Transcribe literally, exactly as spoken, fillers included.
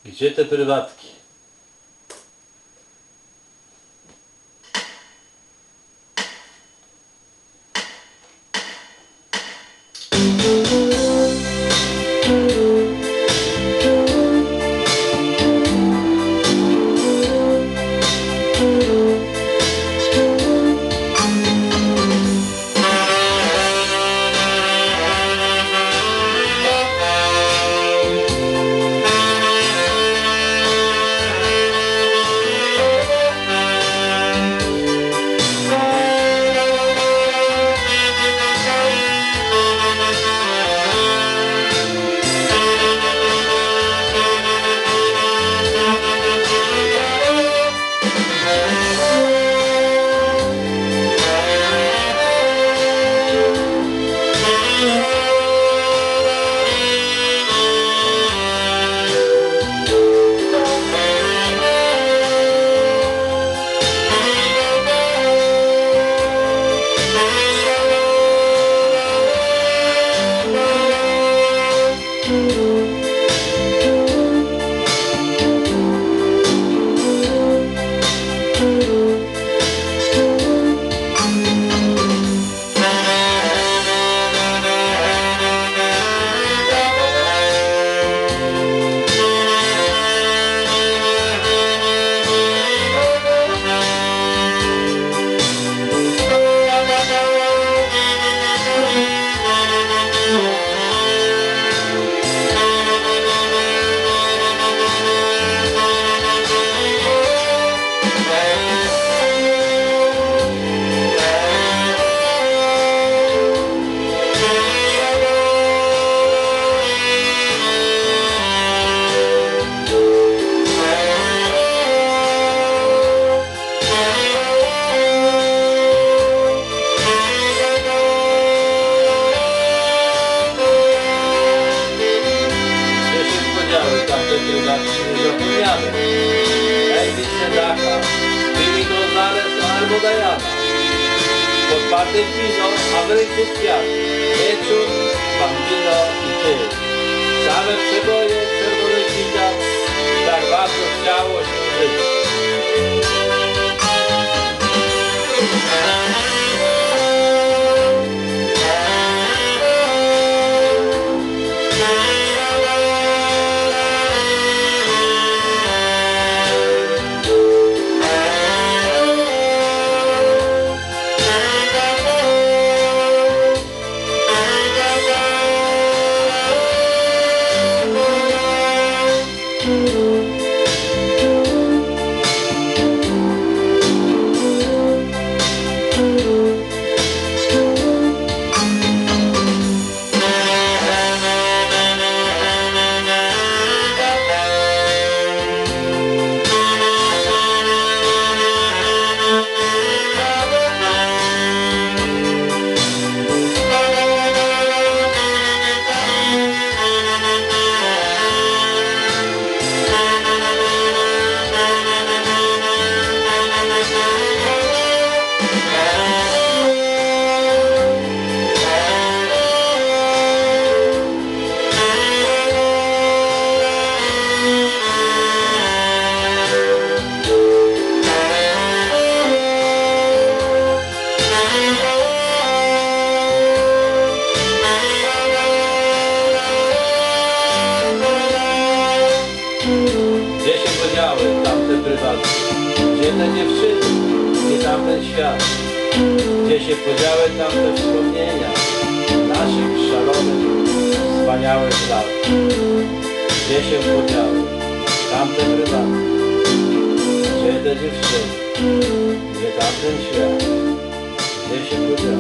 Gdzie te prywatki? Zapomniane. Elwisie Dacha, Billy Gonzales albo Diana. Podparte wino, a w ręku kwiat. Wieczór, bambino i ty. Same przeboje, czerwony kwitał. Tak bardzo chciało się żyć. Gdzie się podziały tamte prywatki? Gdzie te dziewczyny? Gdzie tamten świat? Gdzie się podziały tamte wspomnienia naszych szalonych, wspaniałych lat? Gdzie się podziały tamte prywatki? Gdzie te dziewczyny? Gdzie tamten świat? Gdzie się podziały?